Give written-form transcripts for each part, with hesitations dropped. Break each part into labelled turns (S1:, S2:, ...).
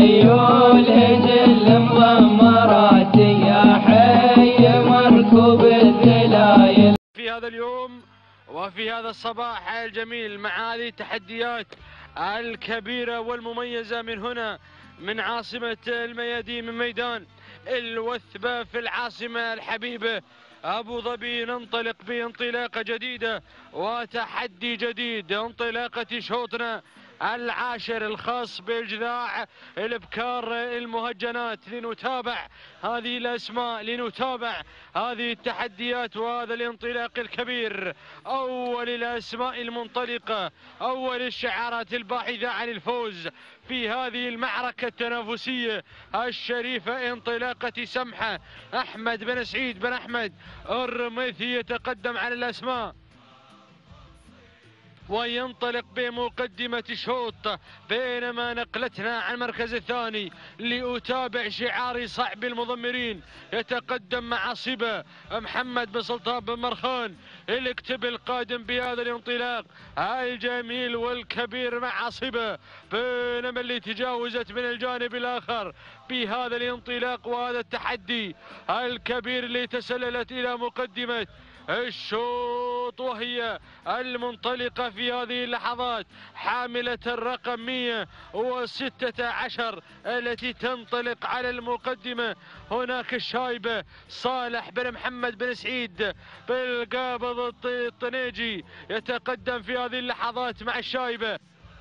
S1: خيول جل مضمرات يا حي مركوب الذلايل.
S2: في هذا اليوم وفي هذا الصباح الجميل مع هذه التحديات الكبيرة والمميزة من هنا من عاصمة الميادين، من ميدان الوثبة في العاصمة الحبيبة أبو ظبي، ننطلق بانطلاقة جديدة وتحدي جديد، انطلاقة شوطنا العاشر الخاص بالجذاع الابكار المهجنات، لنتابع هذه الاسماء، لنتابع هذه التحديات وهذا الانطلاق الكبير. اول الاسماء المنطلقه، اول الشعارات الباحثه عن الفوز في هذه المعركه التنافسيه الشريفه، انطلاقه سمحه احمد بن سعيد بن احمد الرميثي يتقدم على الاسماء وينطلق بمقدمة شوط، بينما نقلتنا عن المركز الثاني لأتابع شعاري صعب المضمرين يتقدم مع صبا محمد بن سلطان بن مرخان الاكتب القادم بهذا الانطلاق الجميل والكبير مع صبا، بينما اللي تجاوزت من الجانب الآخر بهذا الانطلاق وهذا التحدي الكبير اللي تسللت إلى مقدمة الشوط، وهي المنطلقة في هذه اللحظات حاملة الرقم 116 التي تنطلق على المقدمة. هناك الشايبة صالح بن محمد بن سعيد بالقابض الطنيجي يتقدم في هذه اللحظات مع الشايبة،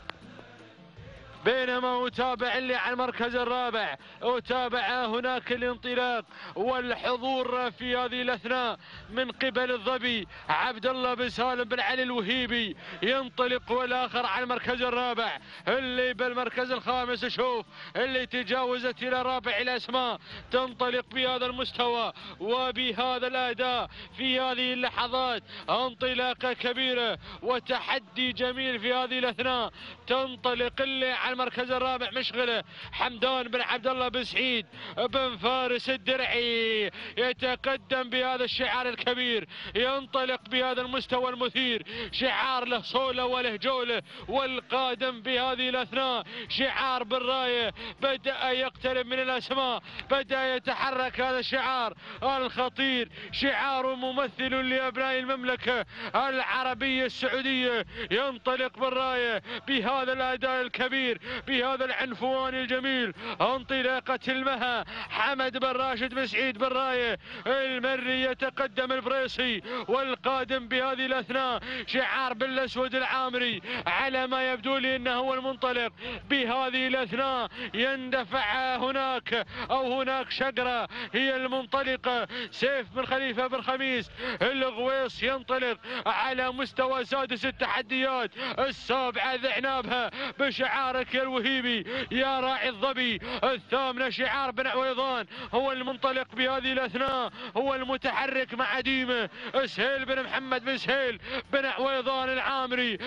S2: بينما أتابع اللي على المركز الرابع، أتابع هناك الانطلاق والحضور في هذه الأثناء من قبل الظبي عبد الله بن سالم بن علي الوهيبي ينطلق، والآخر على المركز الرابع اللي بالمركز الخامس. شوف اللي تجاوزت إلى رابع الأسماء تنطلق بهذا المستوى وبهذا الأداء في هذه اللحظات، انطلاقة كبيرة وتحدي جميل في هذه الأثناء. تنطلق اللي على المركز الرابع مشغله حمدان بن عبد الله بن سعيد بن فارس الدرعي يتقدم بهذا الشعار الكبير، ينطلق بهذا المستوى المثير، شعار له صولة وله جولة، والقادم بهذه الأثناء شعار بالراية بدأ يقترب من الأسماء، بدأ يتحرك هذا الشعار الخطير، شعار ممثل لأبناء المملكة العربية السعودية، ينطلق بالراية بهذا الأداء الكبير، بهذا العنفوان الجميل، انطلاقة المها حمد بن راشد بن سعيد بن راية المري يتقدم الفريسي، والقادم بهذه الأثناء شعار بالأسود العامري، على ما يبدو لي أنه هو المنطلق بهذه الأثناء. يندفع هناك أو هناك شقرة هي المنطلقة، سيف بن خليفة بن خميس الغويص ينطلق على مستوى سادس التحديات السابعة ذعنابها بشعارك يا الوهيبي يا راعي الظبي. الثامنة شعار بن عويضان هو المنطلق بهذه الأثناء، هو المتحرك مع ديمه سهيل بن محمد بن سهيل بن عويضان العامري،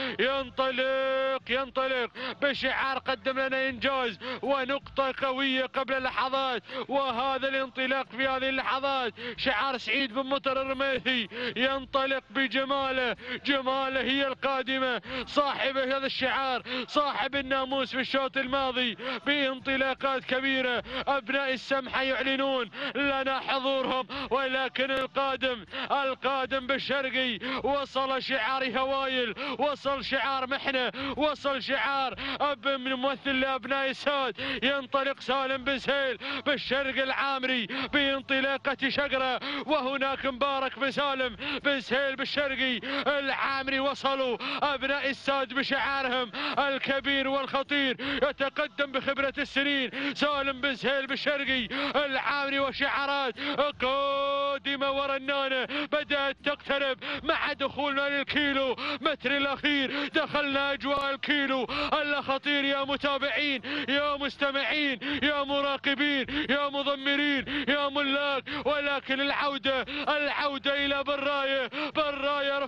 S2: ينطلق بشعار قدم لنا إنجاز ونقطة قوية قبل لحظات، وهذا الانطلاق في هذه اللحظات شعار سعيد بن مطر الرميثي ينطلق بجماله، جماله هي القادمة، صاحب هذا الشعار صاحب الناموس في الشوط الماضي بانطلاقات كبيرة. أبناء السمحة يعلنون لنا حضورهم، ولكن القادم بالشرقي وصل شعار هوايل، وصل شعار محنة، وصل شعار من ممثل لأبناء الساد. ينطلق سالم بن سهيل بالشرق العامري بانطلاقة شقرة، وهناك مبارك بن سالم بن سهيل بالشرقي العامري. وصلوا أبناء الساد بشعارهم الكبير والخطير، يتقدم بخبرة السنين سالم بن سهيل بالشرقي العامري، وشعارات قادمة ورنانة بدأت تقترب مع دخولنا للكيلو متر الأخير. دخلنا أجواء الكيلو الخطير يا متابعين، يا مستمعين، يا مراقبين، يا مضمرين، يا ملاك، ولكن العودة إلى بالراية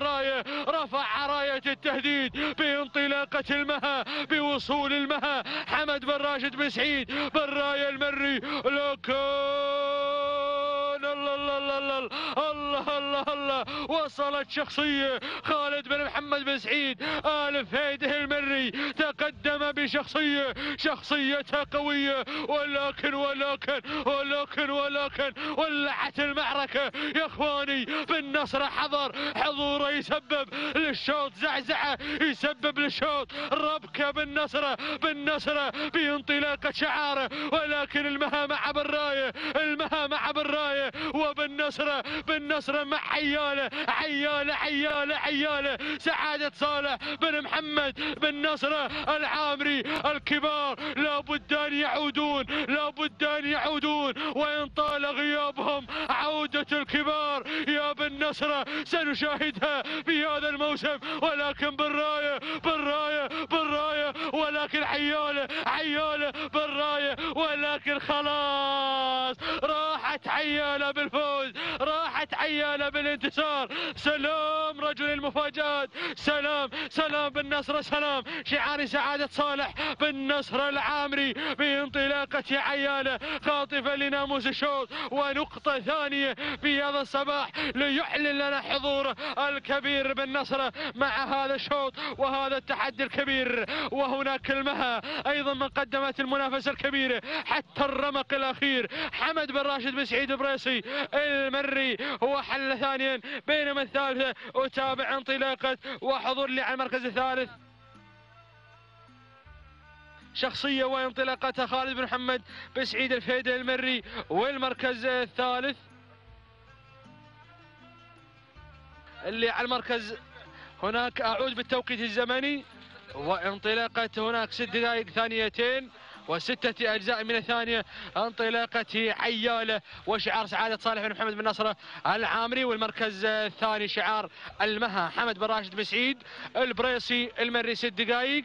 S2: رفع راية التهديد بانطلاقة المها، بوصول المها حمد بن راشد بن سعيد بن راية المري. لكن الله الله الله الله الله الله وصلت شخصية خالد بن محمد بن سعيد آل فهيده المري، تقدم بشخصية شخصيتها قوية، ولكن ولعت المعركة يا اخواني. بن نصر حضوره يسبب للشوط زعزعة، يسبب للشوط ربكة. بن نصر بانطلاقة شعاره، ولكن المها مع بالراية وبن نصر مع عياله سعادة صالح بن محمد بن نصر العامري الكبار، لابد أن يعودون وإن طال غيابهم عودة الكبار يا بن نصر سنشاهدها في هذا الموسم، ولكن بالراية ولكن عياله بالراية، ولكن خلاص راحت عياله بالفوز، راحت عياله بالانتصار. سلام رجل المفاجآت، سلام بن نصر، سلام شعار سعادة صالح بن نصر العامري بانطلاقة عياله خاطفا لناموس الشوط. ونقطة ثانية في هذا الصباح ليعلن لنا حضوره الكبير بن نصر مع هذا الشوط وهذا التحدي الكبير. وهناك المها ايضا من قدمت المنافسة الكبيرة حتى الرمق الاخير. حمد بن راشد بن سعيد البريسي المري هو حل ثانيا، بينما الثالثة أتابع انطلاقة وحضور لي على المركز الثالث شخصية وانطلاقتها خالد بن محمد بن سعيد الفهيده المري. والمركز الثالث اللي على المركز هناك أعود بالتوقيت الزمني وانطلاقة هناك 6 دقائق ثانيتين و6 أجزاء من الثانية انطلاقة عياله وشعار سعادة صالح بن محمد بن نصر العامري. والمركز الثاني شعار المها حمد بن راشد بن سعيد البريسي المري 6 دقائق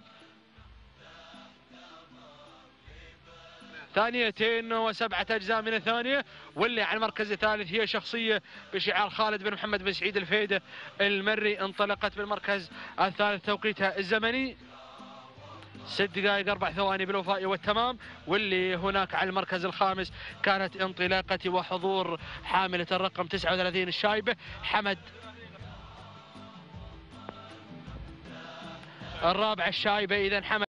S2: ثانيتين و7 أجزاء من الثانية. واللي على المركز الثالث هي شخصية بشعار خالد بن محمد بن سعيد الفهيده المري، انطلقت بالمركز الثالث توقيتها الزمني 6 دقائق 4 ثواني بالوفاء والتمام. واللي هناك على المركز الخامس كانت انطلاقة وحضور حاملة الرقم 39 الشايبة حمد، الرابع الشايبة إذا حمد